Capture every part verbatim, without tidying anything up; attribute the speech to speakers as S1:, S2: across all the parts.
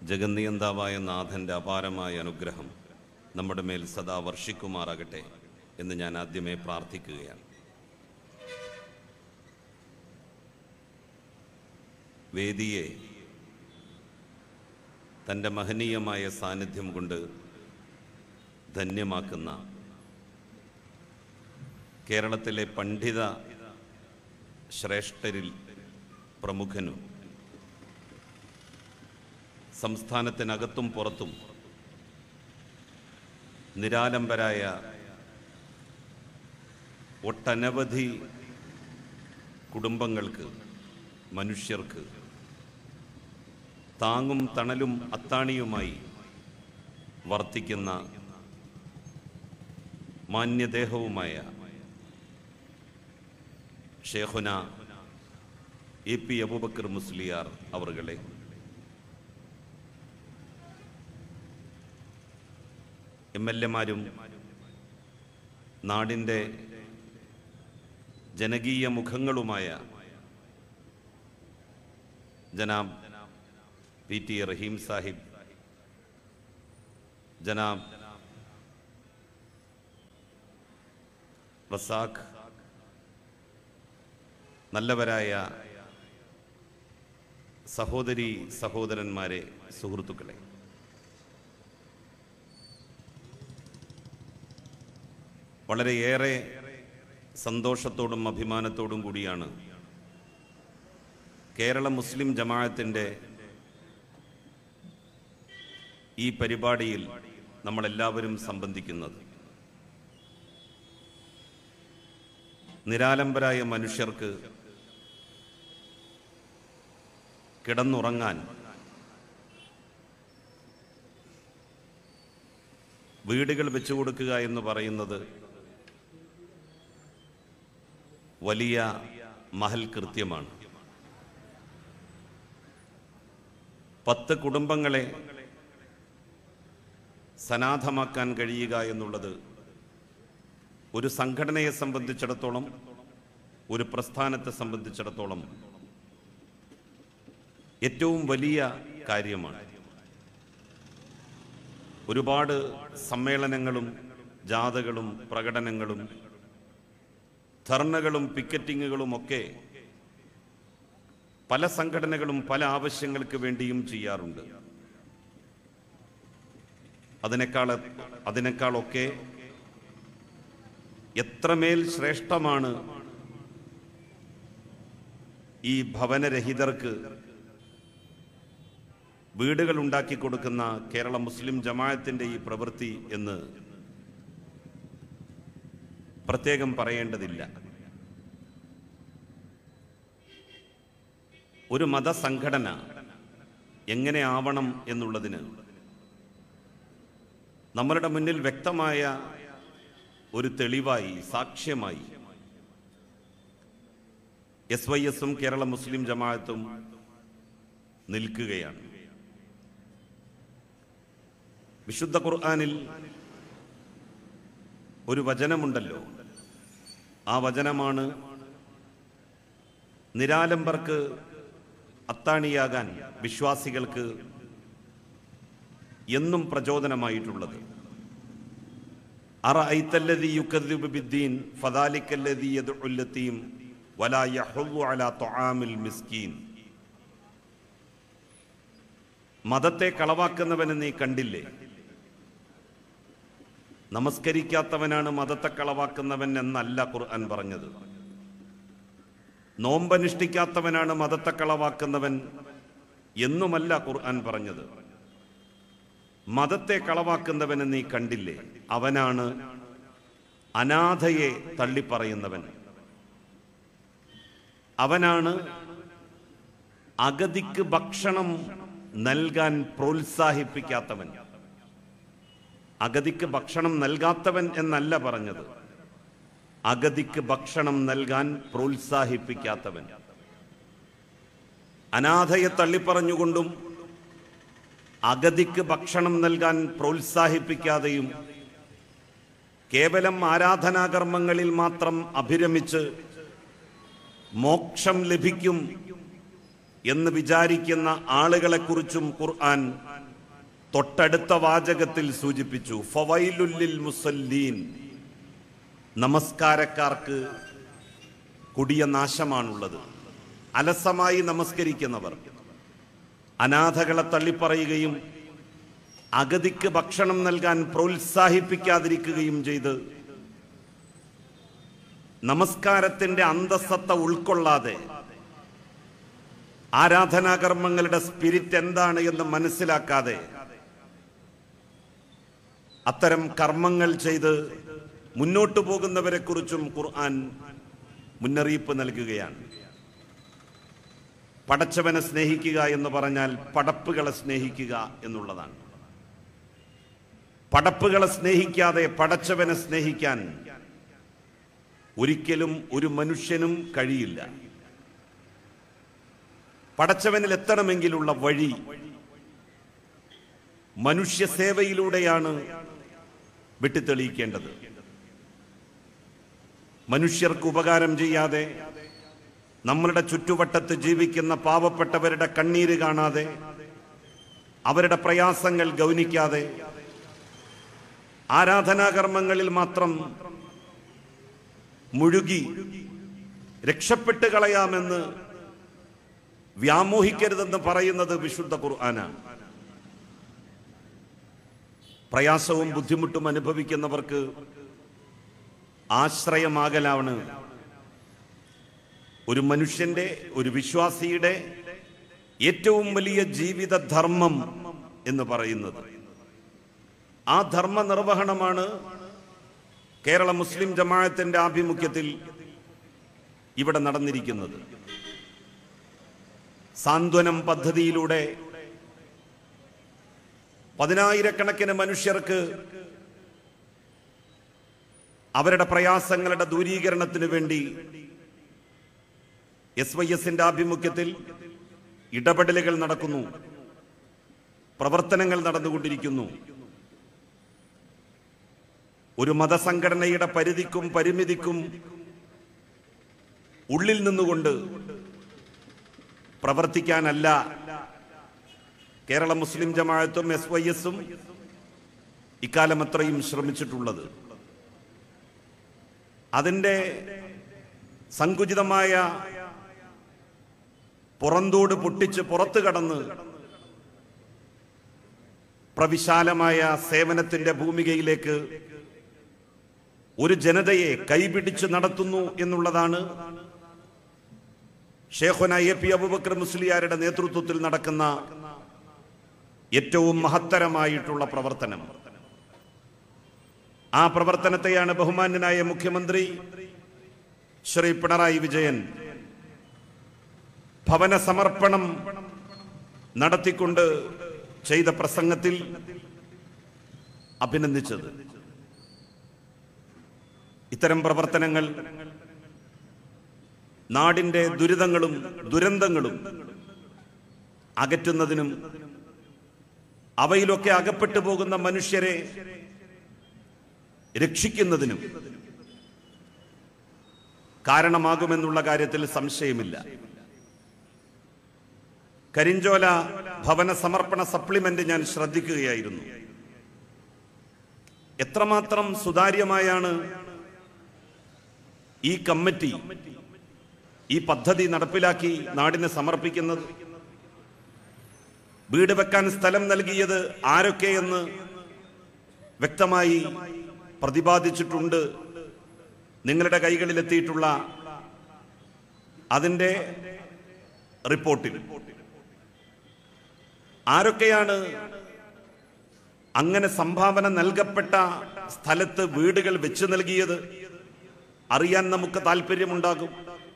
S1: ജഗന്നിയന്താവായ നാഥൻ്റെ അപാരമായ അനുഗ്രഹം നമ്മുടെ മേൽ സദാ വർഷിക്കുമാറാകട്ടെ എന്ന് ഞാൻ ആദ്യമേ പ്രാർത്ഥിക്കുകയാണ്. വേദിയെ തൻ്റെ മഹനീയമായ സാന്നിധ്യം കൊണ്ട് ധന്യമാക്കുന്ന കേരളത്തിലെ പണ്ഡിത ശ്രേഷ്ഠരിൽ പ്രമുഖനും സംസ്ഥാനത്തിനകത്തും പുറത്തും നിരാലംബരായ ഒട്ടനവധി കുടുംബങ്ങൾക്ക്, മനുഷ്യർക്ക് താങ്ങും തണലും അത്താണിയുമായി വർത്തിക്കുന്ന മാന്യദേഹവുമായ ഷേഖുന എ പി അബൂബക്കർ മുസ്ലിയാർ അവറുകളെ, എം എൽ എമാരും നാടിൻ്റെ ജനകീയ മുഖങ്ങളുമായ ജനാബ് പി ടി റഹീം സാഹിബ്, ജനാബ് റസാഖ്, നല്ലവരായ സഹോദരി സഹോദരന്മാരെ, സുഹൃത്തുക്കളെ, വളരെയേറെ സന്തോഷത്തോടും അഭിമാനത്തോടും കൂടിയാണ് കേരള മുസ്ലിം ജമാഅത്തിൻ്റെ ഈ പരിപാടിയിൽ നമ്മളെല്ലാവരും സംബന്ധിക്കുന്നത്. നിരാലംബരായ മനുഷ്യർക്ക് കിടന്നുറങ്ങാൻ വീടുകൾ വെച്ചു കൊടുക്കുക എന്ന് പറയുന്നത് വലിയ മഹൽ കൃത്യമാണ്. പത്ത് കുടുംബങ്ങളെ സനാഥമാക്കാൻ കഴിയുക എന്നുള്ളത് ഒരു സംഘടനയെ സംബന്ധിച്ചിടത്തോളം, ഒരു പ്രസ്ഥാനത്തെ സംബന്ധിച്ചിടത്തോളം ഏറ്റവും വലിയ കാര്യമാണ്. ഒരുപാട് സമ്മേളനങ്ങളും ജാഥകളും പ്രകടനങ്ങളും ധർണകളും പിക്കറ്റിങ്ങുകളും ഒക്കെ പല സംഘടനകളും പല ആവശ്യങ്ങൾക്ക് വേണ്ടിയും ചെയ്യാറുണ്ട്. അതിനേക്കാൾ അതിനേക്കാളൊക്കെ എത്രമേൽ ശ്രേഷ്ഠമാണ് ഈ ഭവനരഹിതർക്ക് വീടുകൾ ഉണ്ടാക്കി കൊടുക്കുന്ന കേരള മുസ്ലിം ജമാഅത്തിൻ്റെ ഈ പ്രവൃത്തി എന്ന് പ്രത്യേകം പറയേണ്ടതില്ല. ഒരു മതസംഘടന എങ്ങനെ ആവണം എന്നുള്ളതിന് നമ്മളുടെ മുന്നിൽ വ്യക്തമായ ഒരു തെളിവായി, സാക്ഷ്യമായി എസ് വൈ എസും കേരള മുസ്ലിം ജമാഅത്തും നിൽക്കുകയാണ്. വിശുദ്ധ ഖുർആനിൽ ഒരു വചനമുണ്ടല്ലോ, ആ വചനമാണ് നിരാലംബർക്ക് അത്താണിയാകാൻ വിശ്വാസികൾക്ക് എന്നും പ്രചോദനമായിട്ടുള്ളത്. അറഅയ്തല്ലദീ യുകദ്ദിബു ബിദ്ദീൻ ഫദാലിക്കല്ലദീ യദ്ഉൽ യതീം വലാ യഹുദ്ദു അലാ തുആമിൽ മിസ്കീൻ. മതത്തെ കളവാക്കുന്നവനെ നീ കണ്ടില്ലേ? നമസ്കരിക്കാത്തവനാണ് മതത്തെ കളവാക്കുന്നവൻ എന്നല്ല ഖുർആൻ പറഞ്ഞത്. നോമ്പനുഷ്ഠിക്കാത്തവനാണ് മതത്തെ കളവാക്കുന്നവൻ എന്നുമല്ല ഖുർആൻ പറഞ്ഞത്. മതത്തെ കളവാക്കുന്നവനെ നീ കണ്ടില്ലേ? അവനാണ് അനാഥയെ തള്ളിപ്പറയുന്നവൻ, അവനാണ് അഗതിക്ക് ഭക്ഷണം നൽകാൻ പ്രോത്സാഹിപ്പിക്കാത്തവൻ. അഗതിക്ക് ഭക്ഷണം നൽകാത്തവൻ എന്നല്ല പറഞ്ഞത്, അഗതിക്ക് ഭക്ഷണം നൽകാൻ പ്രോത്സാഹിപ്പിക്കാത്തവൻ. അനാഥയെ തള്ളിപ്പറഞ്ഞുകൊണ്ടും അഗതിക്ക് ഭക്ഷണം നൽകാൻ പ്രോത്സാഹിപ്പിക്കാതെയും കേവലം ആരാധനാകർമ്മങ്ങളിൽ മാത്രം അഭിരമിച്ച് മോക്ഷം ലഭിക്കും എന്ന് വിചാരിക്കുന്ന ആളുകളെക്കുറിച്ചും ഖുർആൻ തൊട്ടടുത്ത വാചകത്തിൽ സൂചിപ്പിച്ചു, ഫവൈലുൽ ലിൽ മുസല്ലീൻ, നമസ്കാരക്കാർക്ക് കൊടിയ നാശമാണുള്ളത്. അലസമായി നമസ്കരിക്കുന്നവർ, അനാഥകളെ തള്ളിപ്പറയുകയും അഗതിക്ക് ഭക്ഷണം നൽകാൻ പ്രോത്സാഹിപ്പിക്കാതിരിക്കുകയും ചെയ്ത് നമസ്കാരത്തിന്റെ അന്തസ്സത്ത ഉൾക്കൊള്ളാതെ ആരാധനാകർമ്മങ്ങളുടെ സ്പിരിറ്റ് എന്താണ് എന്ന് മനസ്സിലാക്കാതെ അത്തരം കർമ്മങ്ങൾ ചെയ്ത് മുന്നോട്ടു പോകുന്നവരെ കുറിച്ചും ഖുർആൻ മുന്നറിയിപ്പ് നൽകുകയാണ്. പടച്ചവനെ സ്നേഹിക്കുക എന്ന് പറഞ്ഞാൽ പടപ്പുകളെ സ്നേഹിക്കുക എന്നുള്ളതാണ്. പടപ്പുകളെ സ്നേഹിക്കാതെ പടച്ചവനെ സ്നേഹിക്കാൻ ഒരിക്കലും ഒരു മനുഷ്യനും കഴിയില്ല. പടച്ചവനിൽ എത്തണമെങ്കിലുള്ള വഴി മനുഷ്യ സേവയിലൂടെയാണ് വെട്ടിത്തെളിയിക്കേണ്ടത്. മനുഷ്യർക്ക് ഉപകാരം ചെയ്യാതെ, നമ്മളുടെ ചുറ്റുവട്ടത്ത് ജീവിക്കുന്ന പാവപ്പെട്ടവരുടെ കണ്ണീര് കാണാതെ, അവരുടെ പ്രയാസങ്ങൾ ഗൗനിക്കാതെ, ആരാധനാകർമ്മങ്ങളിൽ മാത്രം മുഴുകി രക്ഷപ്പെട്ട് കളയാമെന്ന് വ്യാമോഹിക്കരുതെന്ന് പറയുന്നത് വിശുദ്ധ ഖുർആനാണ്. പ്രയാസവും ബുദ്ധിമുട്ടും അനുഭവിക്കുന്നവർക്ക് ആശ്രയമാകലാണ് ഒരു മനുഷ്യന്റെ, ഒരു വിശ്വാസിയുടെ ഏറ്റവും വലിയ ജീവിത ധർമ്മം എന്ന് പറയുന്നത്. ആ ധർമ്മ നിർവഹണമാണ് കേരള മുസ്ലിം ജമാഅത്തിന്റെ ആഭിമുഖ്യത്തിൽ ഇവിടെ നടന്നിരിക്കുന്നത്. സാന്ത്വനം പദ്ധതിയിലൂടെ പതിനായിരക്കണക്കിന് മനുഷ്യർക്ക് അവരുടെ പ്രയാസങ്ങളുടെ ദൂരീകരണത്തിന് വേണ്ടി എസ് വൈ എസിന്റെ ആഭിമുഖ്യത്തിൽ ഇടപെടലുകൾ നടക്കുന്നു, പ്രവർത്തനങ്ങൾ നടന്നുകൊണ്ടിരിക്കുന്നു. ഒരു മതസംഘടനയുടെ പരിധിക്കും പരിമിതിക്കും ഉള്ളിൽ നിന്നുകൊണ്ട് പ്രവർത്തിക്കാനല്ല കേരള മുസ്ലിം ജമാഅത്തും എസ് വൈ എസും ഇക്കാലം അത്രയും ശ്രമിച്ചിട്ടുള്ളത്. അതിൻ്റെ സങ്കുചിതമായ പുറന്തോട് പൊട്ടിച്ച് പുറത്തു കടന്ന് പ്രവിശാലമായ സേവനത്തിന്റെ ഭൂമികയിലേക്ക് ഒരു ജനതയെ കൈപിടിച്ച് നടത്തുന്നു എന്നുള്ളതാണ് ഷേഖുന എ പി അബൂബക്കർ മുസ്ലിയാരുടെ നേതൃത്വത്തിൽ നടക്കുന്ന ഏറ്റവും മഹത്തരമായിട്ടുള്ള പ്രവർത്തനം. ആ പ്രവർത്തനത്തെയാണ് ബഹുമാന്യനായ മുഖ്യമന്ത്രി ശ്രീ പിണറായി വിജയൻ ഭവന സമർപ്പണം നടത്തിക്കൊണ്ട് ചെയ്ത പ്രസംഗത്തിൽ അഭിനന്ദിച്ചത്. ഇത്തരം പ്രവർത്തനങ്ങൾ നാടിന്റെ ദുരിതങ്ങളും ദുരന്തങ്ങളും അകറ്റുന്നതിനും അവയിലൊക്കെ അകപ്പെട്ടു പോകുന്ന മനുഷ്യരെ രക്ഷിക്കുന്നതിനും കാരണമാകുമെന്നുള്ള കാര്യത്തിൽ സംശയമില്ല. കരിഞ്ചോല ഭവന സമർപ്പണ സപ്ലിമെന്റ് ഞാൻ ശ്രദ്ധിക്കുകയായിരുന്നു. എത്രമാത്രം സുതാര്യമായാണ് ഈ കമ്മിറ്റി ഈ പദ്ധതി നടപ്പിലാക്കി നാടിന് സമർപ്പിക്കുന്നത്. വീട് വെക്കാൻ സ്ഥലം നൽകിയത് ആരൊക്കെയെന്ന് വ്യക്തമായി പ്രതിപാദിച്ചിട്ടുണ്ട്. നിങ്ങളുടെ കൈകളിലെത്തിയിട്ടുള്ള അതിൻ്റെ റിപ്പോർട്ടിൽ ആരൊക്കെയാണ് അങ്ങനെ സംഭാവന നൽകപ്പെട്ട സ്ഥലത്ത് വീടുകൾ വെച്ച് നൽകിയത് അറിയാൻ നമുക്ക് താല്പര്യമുണ്ടാകും.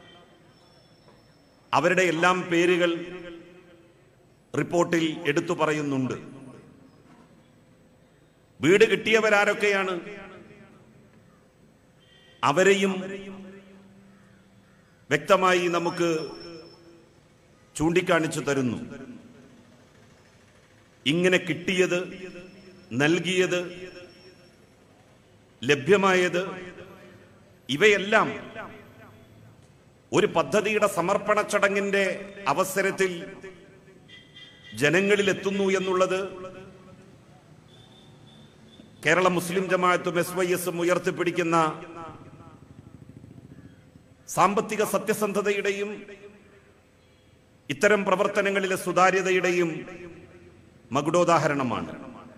S1: അവരുടെ എല്ലാം പേരുകൾ റിപ്പോർട്ടിൽ എടുത്തു പറയുന്നുണ്ട്. വീട് കിട്ടിയവരാരൊക്കെയാണ് അവരെയും വ്യക്തമായി നമുക്ക് ചൂണ്ടിക്കാണിച്ചു തരുന്നു. ഇങ്ങനെ കിട്ടിയത്, നൽകിയത്, ലഭ്യമായത് ഇവയെല്ലാം ഒരു പദ്ധതിയുടെ സമർപ്പണ ചടങ്ങിന്റെ അവസരത്തിൽ ജനങ്ങളിൽ എത്തുന്നു എന്നുള്ളത് കേരള മുസ്ലിം ജമാഅത്തും എസ് വൈ എസും ഉയർത്തിപ്പിടിക്കുന്ന സാമ്പത്തിക സത്യസന്ധതയുടെയും ഇത്തരം പ്രവർത്തനങ്ങളിലെ സുതാര്യതയുടെയും മകുടോദാഹരണമാണ്.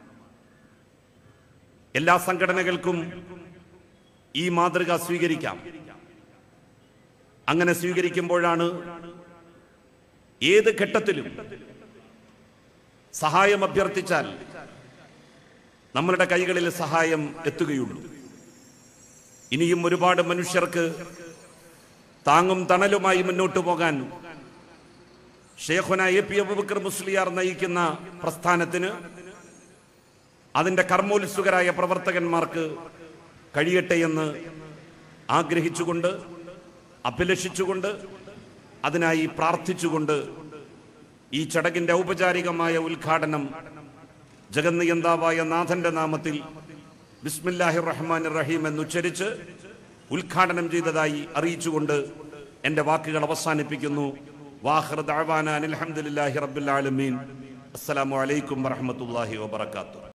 S1: എല്ലാ സംഘടനകൾക്കും ഈ മാതൃക സ്വീകരിക്കാം. അങ്ങനെ സ്വീകരിക്കുമ്പോഴാണ് ഏത് ഘട്ടത്തിലും സഹായം അഭ്യർത്ഥിച്ചാൽ നമ്മളുടെ കൈകളിൽ സഹായം എത്തുകയുള്ളൂ. ഇനിയും ഒരുപാട് മനുഷ്യർക്ക് താങ്ങും തണലുമായി മുന്നോട്ടു പോകാൻ ഷേഖുന എ പി അബൂബക്കർ മുസ്ലിയാർ നയിക്കുന്ന പ്രസ്ഥാനത്തിന് അതിൻ്റെ കർമ്മോത്സുകരായ പ്രവർത്തകന്മാർക്ക് കഴിയട്ടെ എന്ന് ആഗ്രഹിച്ചുകൊണ്ട്, അഭിലഷിച്ചുകൊണ്ട്, അതിനായി പ്രാർത്ഥിച്ചുകൊണ്ട് ഈ ചടങ്ങിന്റെ ഔപചാരികമായ ഉദ്ഘാടനം ജഗന്നിയന്താവായ നാഥന്റെ നാമത്തിൽ ബിസ്മില്ലാഹിർ റഹ്മാനിർ റഹീം എന്നുച്ചരിച്ച് ഉദ്ഘാടനം ചെയ്തതായി അറിയിച്ചുകൊണ്ട് എൻ്റെ വാക്കുകൾ അവസാനിപ്പിക്കുന്നു. വാഖിറു ദഅവാനാ അൽഹംദുലില്ലാഹി റബ്ബിൽ ആലമീൻ. അസ്സലാമു അലൈക്കും വറഹ്മത്തുള്ളാഹി വബറകാതുഹു.